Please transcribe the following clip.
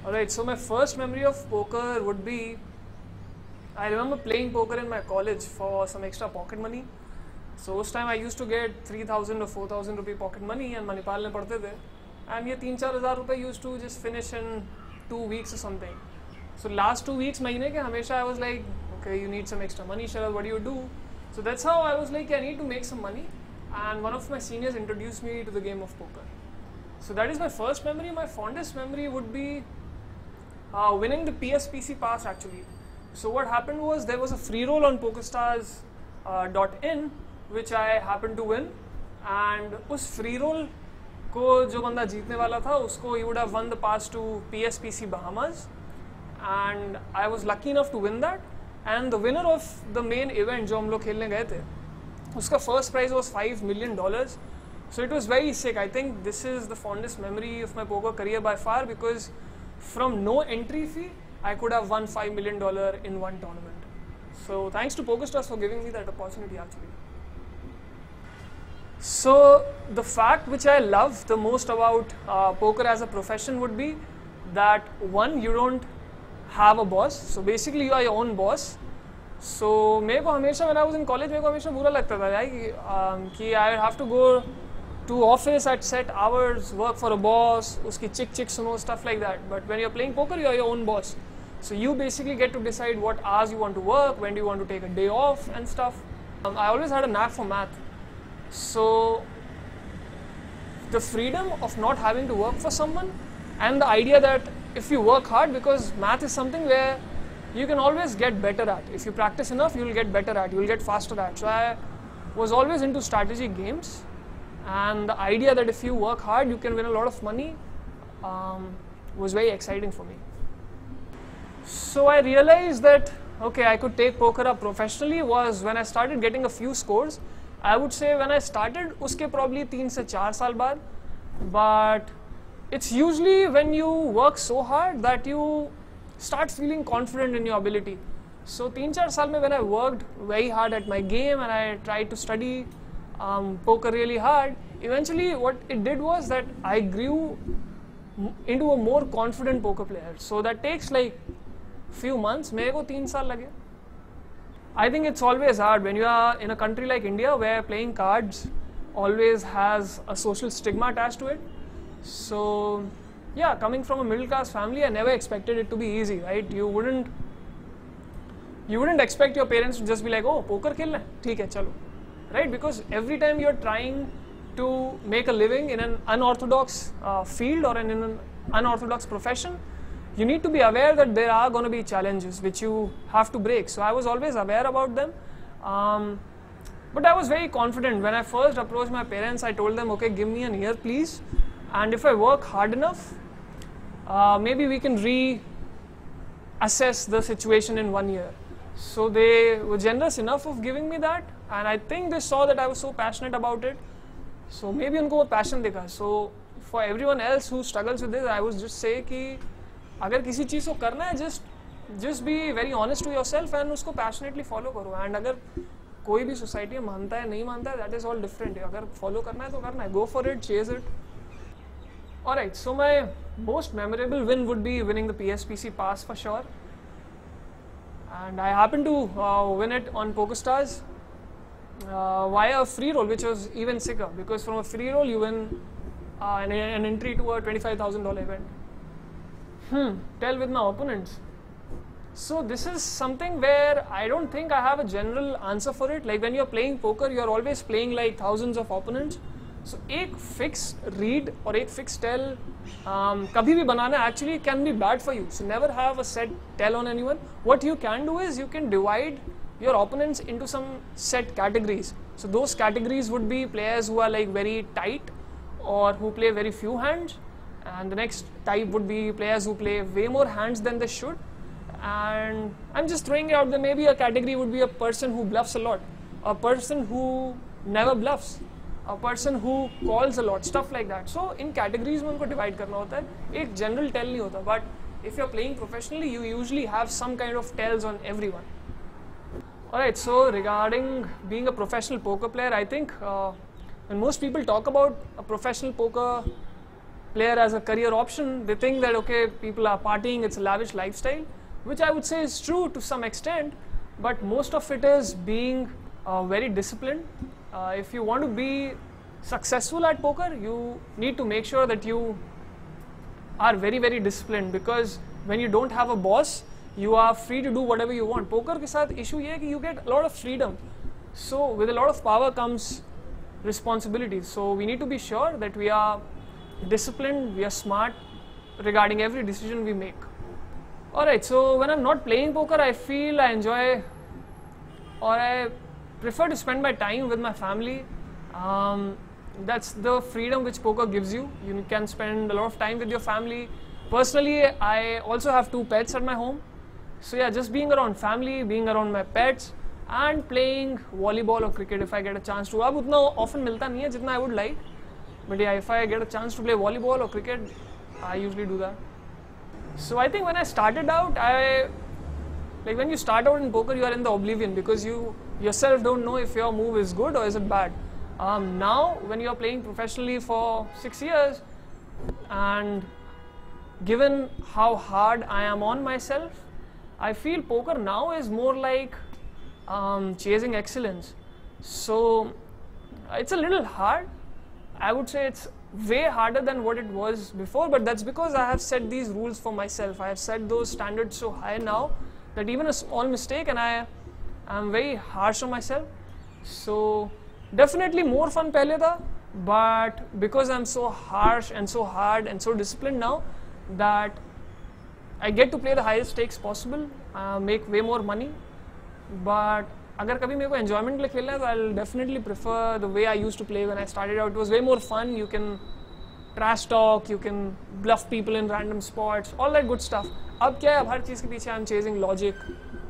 Alright, so my first memory of poker would be, I remember playing poker in my college for some extra pocket money. So उस time I used to get 3,000 or 4,000 rupee pocket money and Manipal में पढ़ते थे. And ये 3-4 हज़ार रुपए used to just finish in 2 weeks or something. So last 2 weeks महीने के हमेशा I was like, okay, you need some extra money, Sharad, what do you do? So that's how I was like, I need to make some money. And one of my seniors introduced me to the game of poker. So that is my first memory. My fondest memory would be winning the PSPC pass actually. So what happened was there was a free roll on PokerStars .in which I happened to win, and उस free roll को जो बंदा जीतने वाला था उसको he would have won the pass to PSPC Bahamas, and I was lucky enough to win that. And the winner of the main event जो हम लोग खेलने गए थे उसका first prize was $5 million. So it was very sick. I think this is the fondest memory of my poker career by far, because from no entry fee I could have won $5 million in one tournament. So thanks to PokerStars for giving me that opportunity actually. So the fact which I love the most about poker as a profession would be that one, you don't have a boss. So basically you are your own boss. So मेरे को हमेशा when I was in college मेरे को हमेशा बुरा लगता था यार कि I have to go to office at set hours, work for a boss, उसकी चिक सुनो, stuff like that. But when you're playing poker, you are your own boss. So you basically get to decide what hours you want to work, when do you want to take a day off and stuff. I always had a knack for math. So the freedom of not having to work for someone, and the idea that if you work hard, because math is something where you can always get better at. If you practice enough, you will get better at, you will get faster at. So I was always into strategy games, and the idea that if you work hard, you can win a lot of money was very exciting for me. So I realized that, okay, I could take poker up professionally was when I started getting a few scores. I would say when I started, uske probably 3 से 4 साल बाद, but it's usually when you work so hard that you start feeling confident in your ability. So 3-4 साल में when I worked very hard at my game and I tried to study poker really hard, eventually what it did was that I grew into a more confident poker player. So that takes like few months. मेरे को 3 साल लगे. I think it's always hard when you are in a country like India where playing cards always has a social stigma attached to it. So yeah, coming from a middle class family, I never expected it to be easy, right? You wouldn't expect your parents to just be like, oh, poker खेलना है, ठीक है, चलो, right? Because every time you're trying to make a living in an unorthodox field or in an unorthodox profession, you need to be aware that there are going to be challenges which you have to break. So I was always aware about them, but I was very confident. When I first approached my parents, I told them, okay, give me an year please, and if I work hard enough, maybe we can reassess the situation in 1 year. So they were generous enough of giving me that, and I think they saw that I was so passionate about it. So maybe उनको वो passion दिखा. So for everyone else who struggles with this, I would just say कि अगर किसी चीज़ को करना है, just be very honest to yourself and उसको passionately follow करो. And अगर कोई भी society में मानता है नहीं मानता है, that is all different. अगर follow करना है तो करना है. Go for it, chase it. Alright, so my most memorable win would be winning the PSPC pass for sure. And I happened to win it on PokerStars via a free roll, which was even sicker, because from a free roll you win an entry to a $25,000 event. Tell with my opponents. So this is something where I don't think I have a general answer for it. Like when you're playing poker, you're always playing like thousands of opponents. So एक fixed read or एक fixed tell कभी भी बनाना actually can be bad for you. So never have a set tell on anyone. What you can do is you can divide your opponents into some set categories. So those categories would be players who are like very tight or who play very few hands, and the next type would be players who play way more hands than they should. And I'm just throwing it out there, maybe a category would be a person who bluffs a lot, a person who never bluffs, a person who calls a lot, stuff like that. So in categories में उनको divide करना होता है, एक general tell नहीं होता. But if you're playing professionally, you usually have some kind of tells on everyone. Alright, so regarding being a professional poker player, I think when most people talk about a professional poker player as a career option. They think that okay, people are partying, it's a lavish lifestyle, which I would say is true to some extent, but most of it is being very disciplined. If you want to be successful at poker, you need to make sure that you are very, very disciplined, because when you don't have a boss, you are free to do whatever you want. Poker के साथ issue ये है कि you get a lot of freedom. So with a lot of power comes responsibilities. So we need to be sure that we are disciplined, we are smart regarding every decision we make. Alright, so when I'm not playing poker, I feel I enjoy, or I prefer to spend my time with my family. That's the freedom which poker gives you. You can spend a lot of time with your family. Personally, I also have 2 pets at my home. So yeah, just being around family, being around my pets, and playing volleyball or cricket if I get a chance to. अब उतना often मिलता नहीं है जितना I would like. But yeah, if I get a chance to play volleyball or cricket, I usually do that. So I think when I started out, like when you start out in poker, you are in the oblivion because you yourself don't know if your move is good or is it bad. Now, when you are playing professionally for 6 years, and given how hard I am on myself, I feel poker now is more like chasing excellence. So it's a little hard. I would say it's way harder than what it was before, but that's because I have set these rules for myself. I have set those standards so high now that even a small mistake and I am very harsh on myself. So definitely more fun pehle tha, but because I'm so harsh and so hard and so disciplined now, that I get to play the highest stakes possible, make way more money. But अगर कभी मेरे को enjoyment के लिए खेलना है तो I'll definitely prefer the way I used to play when I started out. It was way more fun. You can trash talk, you can bluff people in random spots, all that good stuff. अब क्या है, अब हर चीज़ के पीछे I'm chasing logic,